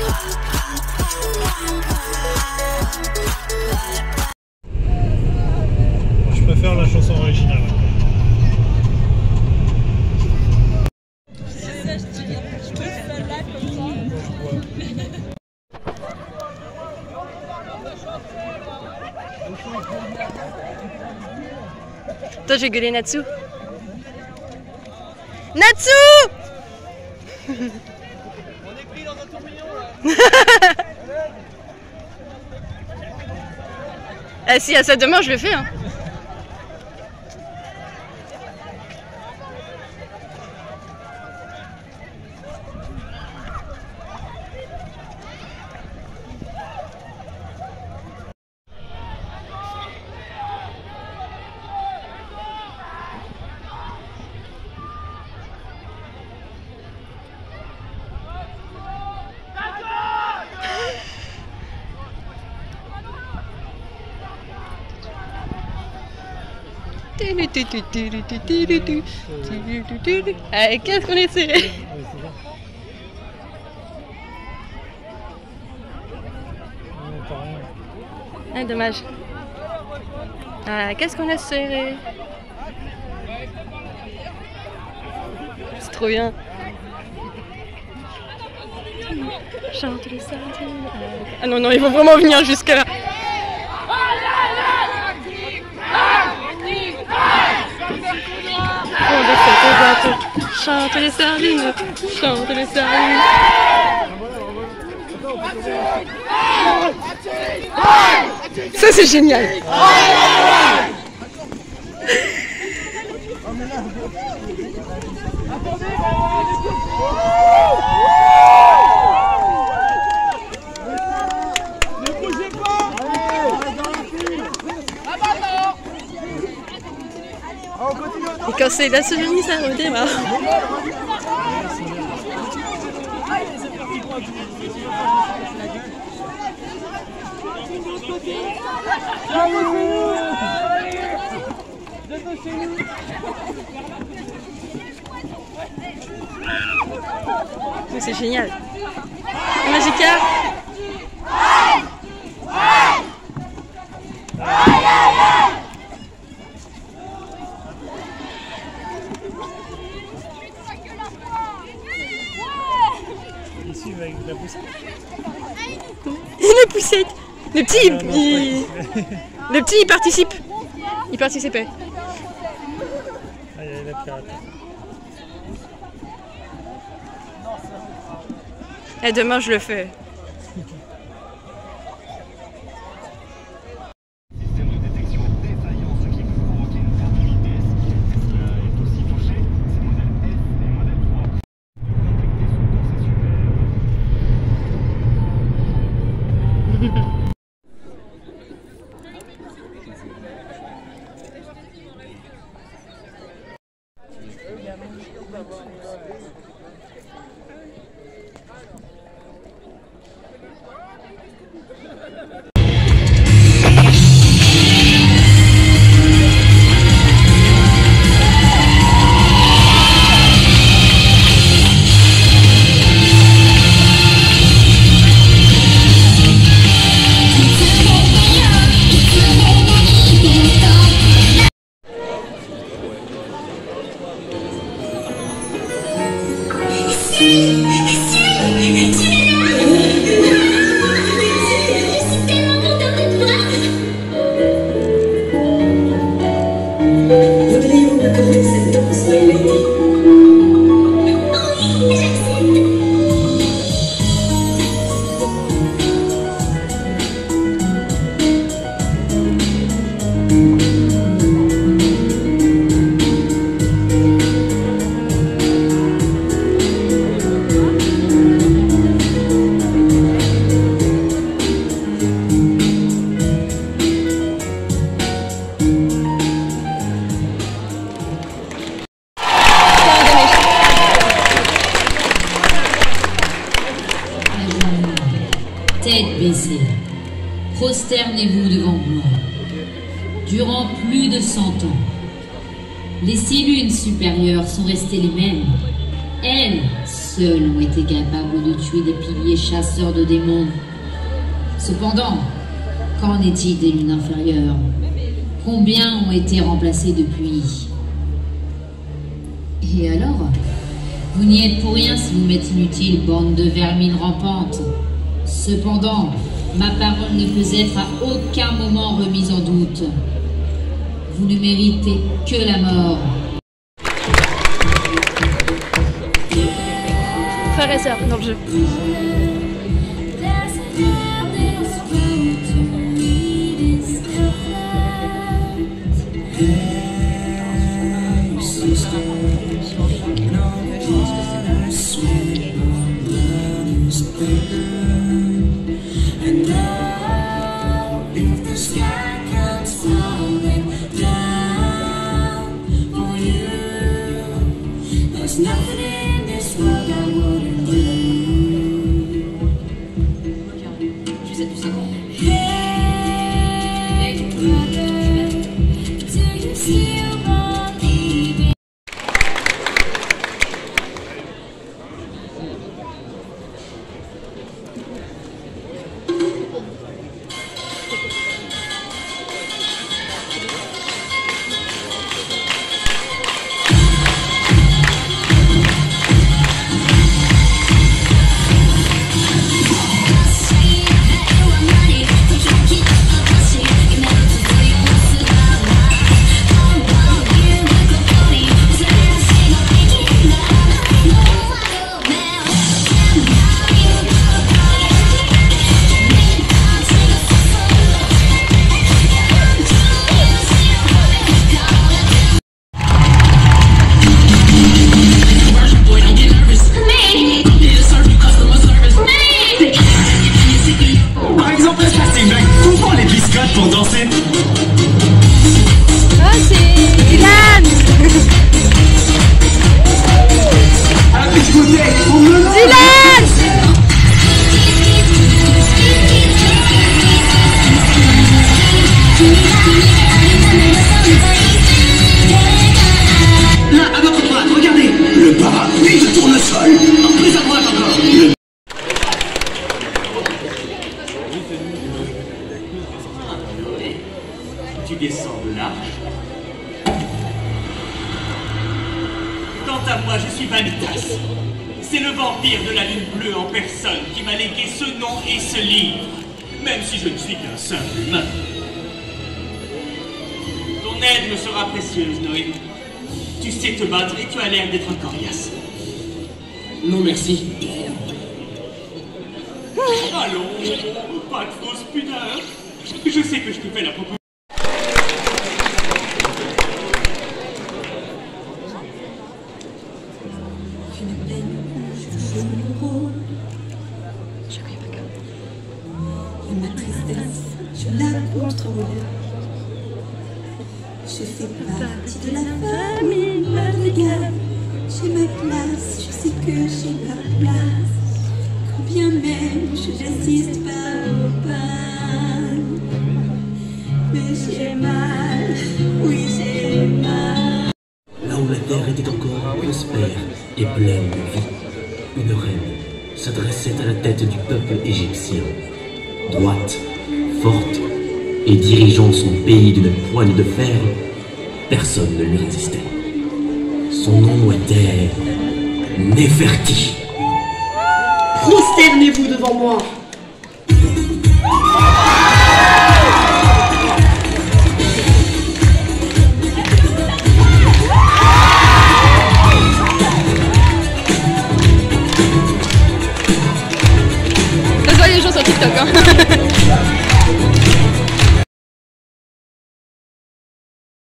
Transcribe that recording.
Je préfère la chanson originale. Toi, je vais gueuler Natsu. Natsu! On est pris dans un tourbillon là. Ah si, à ça demain, je le fais. Hein. Allez, qu'est-ce qu'on est serré. Ah, dommage. Ah, qu'est-ce qu'on est serré. C'est trop bien. Chante les sardines. Ah non, non, ils vont vraiment venir jusque là. Chante les sardines, chante les sardines. Ça c'est génial. Et quand c'est la souvenir, ça redémarre. C'est génial. Magica. Avec la poussette. La poussette. Le petit, le petit, il participe. Il participait. Ah, il y a la pirate. Et demain, je le fais. Tête baissée, prosternez-vous devant moi. Durant plus de 100 ans, les 6 lunes supérieures sont restées les mêmes. Elles seuls ont été capables de tuer des piliers chasseurs de démons. Cependant, qu'en est-il des lunes inférieures? Combien ont été remplacés depuis? Et alors? Vous n'y êtes pour rien si vous m'êtes inutile, bande de vermines rampantes. Cependant, ma parole ne peut être à aucun moment remise en doute. Vous ne méritez que la mort. Frères et sœurs dans le jeu. Pour danser. Ah, c'est Dylan. Dylan. Là, à votre droite, regardez. Le parapluie de tournesol. Plus à droite encore. Tu descends de l'arche. Quant à moi, je suis Vanitas. C'est le vampire de la lune bleue en personne qui m'a légué ce nom et ce livre, même si je ne suis qu'un simple humain. Ton aide me sera précieuse, Noé. Tu sais te battre et tu as l'air d'être coriace. Non, merci. Allons, pas de fausse pudeur. Je sais que je te fais la proposition. Ma tristesse, je la contrôle. Je fais partie de la famille Madrigal. J'ai ma place, je sais que j'ai ma place. Quand bien même je n'assiste pas au bal. Mais j'ai mal, oui j'ai mal. Là où la terre était encore prospère et pleine de vie, une reine s'adressait à la tête du peuple égyptien. Droite, forte et dirigeant son pays d'une poigne de fer, personne ne lui résistait. Son nom était Néferti. Prosternez-vous devant moi. Ça se voit les gens sur TikTok, hein.